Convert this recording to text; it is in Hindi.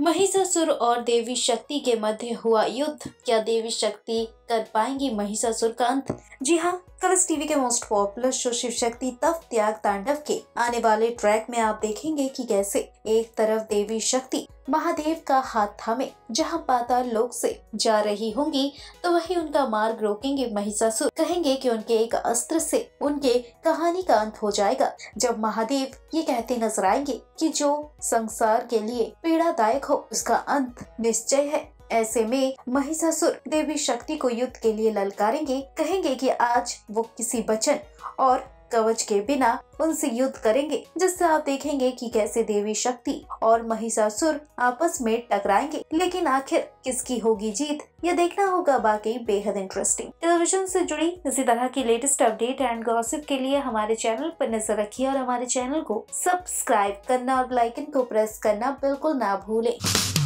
महिषासुर और देवी शक्ति के मध्य हुआ युद्ध, क्या देवी शक्ति कर पाएंगी महिषासुर का अंत? जी हाँ, कलर्स टीवी के most popular show Shiv Shakti तप त्याग तांडव के आने वाले ट्रैक में आप देखेंगे कि कैसे एक तरफ देवी शक्ति महादेव का हाथ थामे जहां पाताल लोक से जा रही होंगी, तो वही उनका मार्ग रोकेंगे महिषासुर। कहेंगे कि उनके एक अस्त्र से उनके कहानी का अंत हो जाएगा। जब महादेव ये कहते नजर आएंगे कि जो संसार के लिए पीड़ादायक हो उसका अंत निश्चय है। ऐसे में महिषासुर देवी शक्ति को युद्ध के लिए ललकारेंगे। कहेंगे कि आज वो किसी वचन और कवच के बिना उनसे युद्ध करेंगे, जिससे आप देखेंगे कि कैसे देवी शक्ति और महिषासुर आपस में टकराएंगे। लेकिन आखिर किसकी होगी जीत, ये देखना होगा। बाकी बेहद इंटरेस्टिंग टेलीविजन से जुड़ी इसी तरह की लेटेस्ट अपडेट एंड गॉसिप के लिए हमारे चैनल पर नजर रखिए और हमारे चैनल को सब्सक्राइब करना और बेल आइकन को प्रेस करना बिल्कुल ना भूलें।